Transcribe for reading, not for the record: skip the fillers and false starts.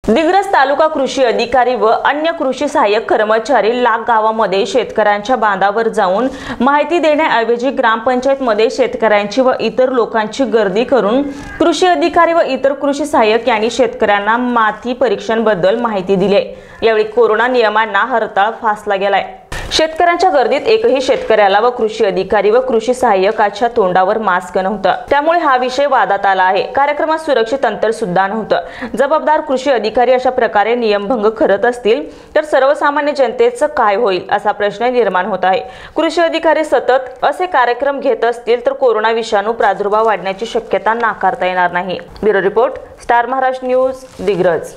दिग्रस तालुका कृषी अधिकारी व अन्य कृषी सहाय्यक कर्मचारी लाग गावामध्ये शेतकऱ्यांच्या बांधावर जाऊन माहिती देण्याऐवजी ग्रामपंचायतमध्ये शेतकऱ्यांची व इतर लोकांची गर्दी करून कृषी अधिकारी व इतर कृषी सहाय्यक यांनी शेतकऱ्यांना माती परीक्षणाबद्दल माहिती दिली। यावेळी कोरोना नियमांना हरताळ फासला गेलाय। शेतकऱ्यांच्या गर्दीत एकही शेतकऱ्याला व कृषी अधिकारी व कृषी सहाय्यकाच्या तोंडावर मास्क नव्हता, त्यामुळे हा विषय वादात आला आहे। कार्यक्रमात सुरक्षित अंतर सुद्धा नव्हतं। जबाबदार कृषी अधिकारी अशा प्रकारे नियमभंग करत असतील तर सर्वसामान्य जनतेचं काय होईल असा प्रश्न निर्माण होत आहे। कृषी अधिकारी सतत असे कार्यक्रम घेत असतील तर कोरोना विषाणू प्रादुर्भाव वाढण्याची शक्यता नाकारता येणार नाही। Bureau report, star Maharashtra news, Digraj.